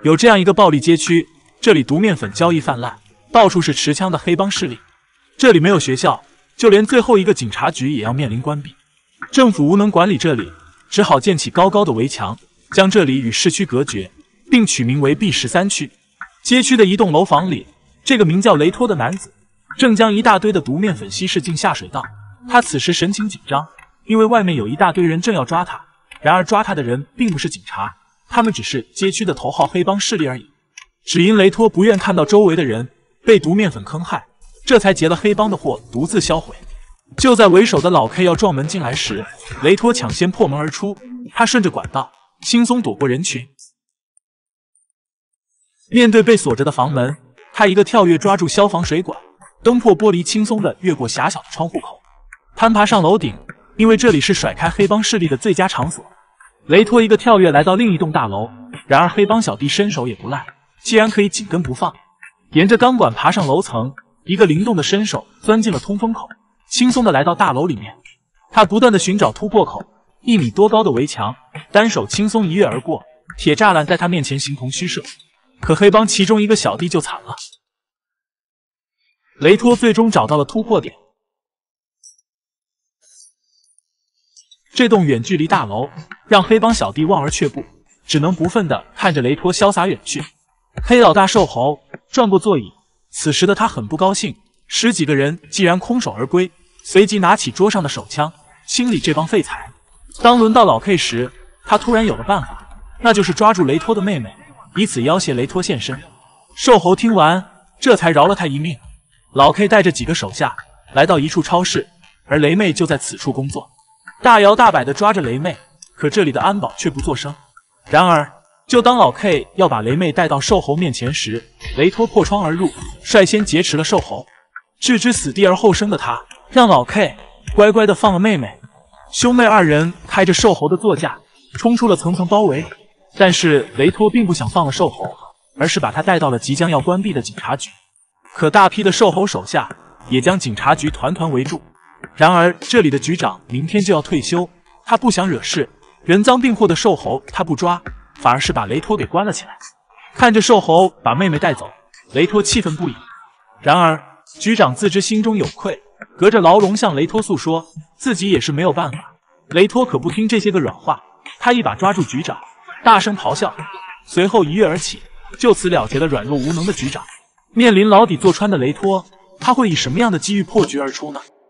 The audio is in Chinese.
有这样一个暴力街区，这里毒面粉交易泛滥，到处是持枪的黑帮势力。这里没有学校，就连最后一个警察局也要面临关闭。政府无能管理这里，只好建起高高的围墙，将这里与市区隔绝，并取名为 B13区。街区的一栋楼房里，这个名叫雷托的男子正将一大堆的毒面粉稀释进下水道。他此时神情紧张，因为外面有一大堆人正要抓他。然而抓他的人并不是警察，他们只是街区的头号黑帮势力而已。只因雷托不愿看到周围的人被毒面粉坑害，这才劫了黑帮的货，独自销毁。就在为首的老 K 要撞门进来时，雷托抢先破门而出，他顺着管道轻松躲过人群。面对被锁着的房门，他一个跳跃抓住消防水管，蹬破玻璃，轻松地越过狭小的窗户口，攀爬上楼顶，因为这里是甩开黑帮势力的最佳场所。雷托一个跳跃来到另一栋大楼，然而黑帮小弟身手也不赖，既然可以紧跟不放，沿着钢管爬上楼层，一个灵动的身手钻进了通风口，轻松地来到大楼里面。他不断地寻找突破口，1米多高的围墙，单手轻松一跃而过，铁栅栏在他面前形同虚设。可黑帮其中一个小弟就惨了，雷托最终找到了突破点。这栋远距离大楼让黑帮小弟望而却步，只能不忿地看着雷托潇洒远去。黑老大瘦猴转过座椅，此时的他很不高兴，10几个人既然空手而归，随即拿起桌上的手枪清理这帮废材。当轮到老 K 时，他突然有了办法，那就是抓住雷托的妹妹，以此要挟雷托现身。瘦猴听完，这才饶了他一命。老 K 带着几个手下来到一处超市，而雷妹就在此处工作，大摇大摆地抓着雷妹，可这里的安保却不作声。然而就当老 K 要把雷妹带到瘦猴面前时，雷托破窗而入，率先劫持了瘦猴。置之死地而后生的他，让老 K 乖乖地放了妹妹。兄妹二人开着瘦猴的座驾，冲出了层层包围。但是雷托并不想放了瘦猴，而是把他带到了即将要关闭的警察局。可大批的瘦猴手下也将警察局团团围住。然而这里的局长明天就要退休，他不想惹事，人赃并获的瘦猴他不抓，反而是把雷托给关了起来。看着瘦猴把妹妹带走，雷托气愤不已。然而局长自知心中有愧，隔着牢笼向雷托诉说自己也是没有办法。雷托可不听这些个软话，他一把抓住局长，大声咆哮，随后一跃而起，就此了结了软弱无能的局长。面临牢底坐穿的雷托，他会以什么样的机遇破局而出呢？